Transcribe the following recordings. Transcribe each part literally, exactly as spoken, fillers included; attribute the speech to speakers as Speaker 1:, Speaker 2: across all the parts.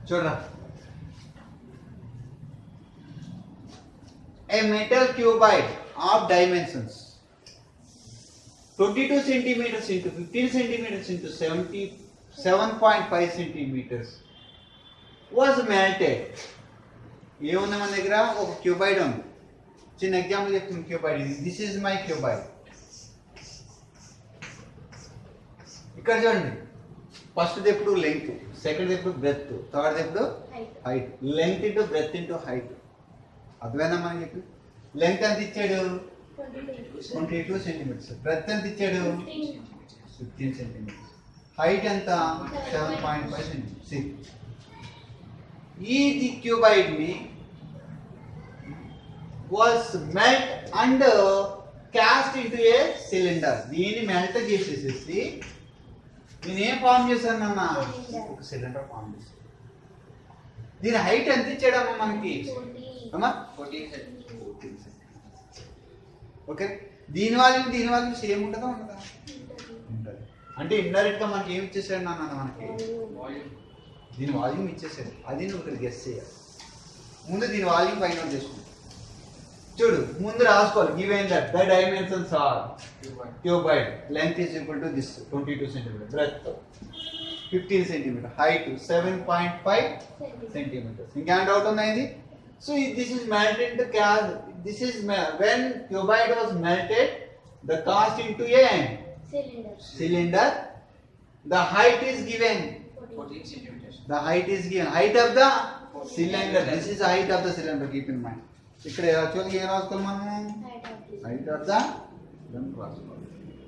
Speaker 1: చూడరా, a metal cuboid of dimensions twenty-two centimeters into fifteen centimeters into seventy-seven point five centimeters was melted. ఏముంది మన దగ్గర? ఒక cuboid ఉంది. చిన్న ఎగ్జాంపుల్ చెప్తుంది. క్యూబాయిడ్ ఇది. This is my cuboid. ఇక్కడ చూడండి, ఫస్ట్ ఎప్పుడు లెంగ్త్, సెకండ్ ఎప్పుడు బ్రెత్, థర్డ్ ఎప్పుడు height. Length into breadth into height. అర్థమైనా మనకి చెప్పి? లెంగ్త్ ఎంత ఇచ్చాడు? Twenty two centimetres. బ్రెత్ ఎంత ఇచ్చాడు? Fifteen centimetres. హైట్ ఎంత? Seven point five centimetres. ఈ క్యూబాయిడ్ ని was melt and cast into a cylinder. దీన్ని మెల్ట్ చేసేసేసి నేను ఏం ఫామ్ చేశాను అన్న? ఒక సిలిండర్ ఫామ్ చేశాను. దీని హైట్ ఎంత ఇచ్చాడమ్మా మనకి? అమ్మా ఓకే. దీని వాళ్ళు దీని వాళ్ళు సేమ్ ఉంటుందా ఉండదా? ఉంటుంది. అంటే ఇండైరెక్ట్ గా మనకి ఏమి ఇచ్చేసాడు నాన్న? మనకి దీని వాల్యూమ్ ఇచ్చేసాడు. అది నువ్వు ఇక్కడ గెస్ చేయాలి. ముందు దీని వాల్యూమ్ ఫైండ్ అవుట్ చేసుకుంటాం. చూడు, ముందు రాసుకోవాలి. Given that the dimensions are cuboid, length is equal to this twenty two centimetre, breadth fifteen centimetre, height seven point five centimetres. ఇంకేం డౌట్ ఉందా ఇది? So this is melted into cast. This is when cuboid was melted, the cast into a cylinder. Cylinder. The height is given. fourteen centimeters. The height is given. Height of the cylinder. This is the height of the cylinder. Keep in mind. ఇక్కడ యాక్చువల్గా ఏం రాసుకోవాలి మనం? Height of the రాసుకోవాలి.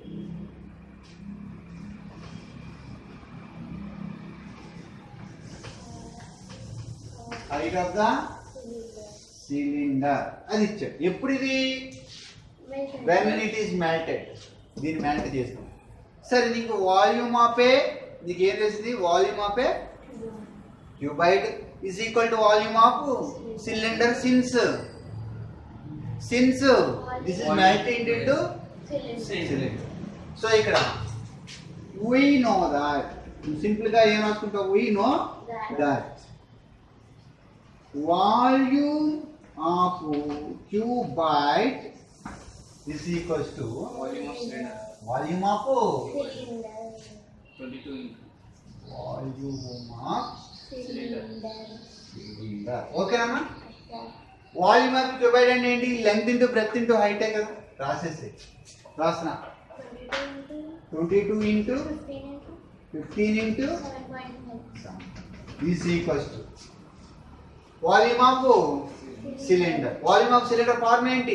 Speaker 1: Height of the cylinder అది ఇచ్చాడు. ఎప్పుడు ఇది? When it is melted. దీన్ని మెల్ట్ చేస్తాం. సరే, నీకు వాల్యూమ్ ఆఫ్ ఏ నీకు ఏం తెలిసింది? Volume of a cuboid is equal to volume of cylinder. Since since this is melted into cylinder. So ఇక్కడ we know that సింపుల్ గా ఏం రాసుకుంటాం? we know that volume of cuboid is equals to
Speaker 2: volume of cylinder.
Speaker 1: Volume of
Speaker 2: cylinder. twenty-two into
Speaker 1: volume of
Speaker 2: cylinder.
Speaker 1: cylinder. Okay amma? Volume of cuboid అంటే ఏంటి? Length into breadth into height కదా. రాసేసి రాస్తున్నా. twenty-two into fifteen into seven point five is equals to volume of cylinder. Volume of cylinder formula ఏంటి?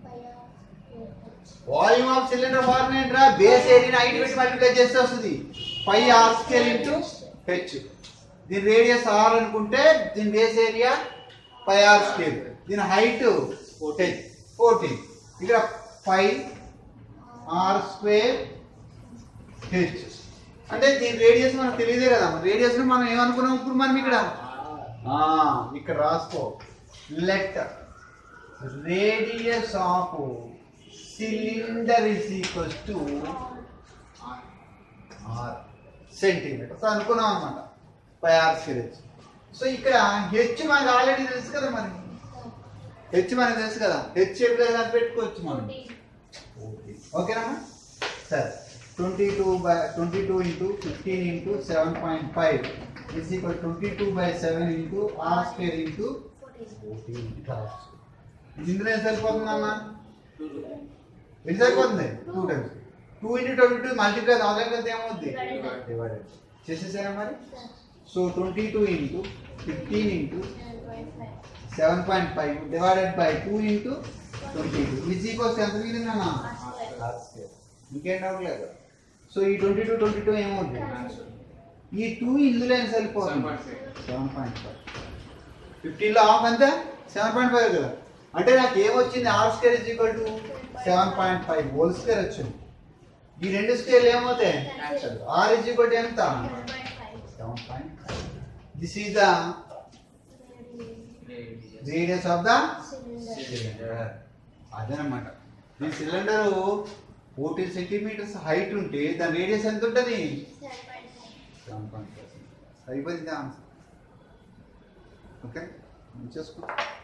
Speaker 1: Volume of cylinder formula ఏంట్రా? Base area height పెట్టి multiply చేస్తే వస్తుంది. Pi r square into h. దీని radius r అనుకుంటే దీని base area pi r square. దీని height fourteen. ఇక్కడ ఫైవ్ ఆర్ స్క్వేర్ హెచ్ అంటే దీని రేడియస్ మనకు తెలియదే కదా. రేడియస్ మనం ఏమనుకున్నాం ఇప్పుడు? మనం ఇక్కడ ఇక్కడ రాసుకో. Let radius of cylinder is equals to r centimetres అనుకున్నాం అనమాట. Pi r square. సో ఇక్కడ హెచ్ మనకు ఆల్రెడీ తెలుసు కదా. మనకి హెచ్ మనకు తెలుసు కదా. హెచ్ ఎప్పుడైనా పెట్టుకోవచ్చు మనం. ఓకేనా? సరే, twenty two by twenty two into fifteen into seven point five is equal twenty two by seven into r square into fourteen. ఇందులో ఎంత సరిపోతుంది అన్న? ఎంత సరిపోతుంది? Two times. Two into twenty two multiply already ఎంత ఏమవుద్ది? డివైడెడ్ చేసేసారా మరి? So twenty two into fifteen into seven point five divided by two into twenty two is equals ఎంత మిగిలింది అన్న? R square. ఇంకేం డౌట్ లేదు. సో ఈ ట్వంటీ టూ ట్వంటీ టూ ఏమవుద్ది? ఈ టూ ఇందులో ఏం సరిపోతుంది? Seven point five. ఫిఫ్టీన్లో హాఫ్ అంతే సెవెన్ పాయింట్ ఫైవ్ కదా. అంటే నాకు ఏమొచ్చింది? R square is equal to seven point five whole square వచ్చింది. ఈ రెండు స్క్వేర్లు ఏమవుతాయి? ఆర్ ఇజ్ ఈక్వల్ టు ఎంత? Seven point five. This is the radius of the cylinder. అదనమాట. ఈ సిలిండర్ ఫోర్టీన్ సెంటీమీటర్స్ హైట్ ఉంటే దాని రేడియస్ ఎంత ఉంటుంది? Seven point five. అయిపోయింది ఆన్సర్. ఓకే చేసుకో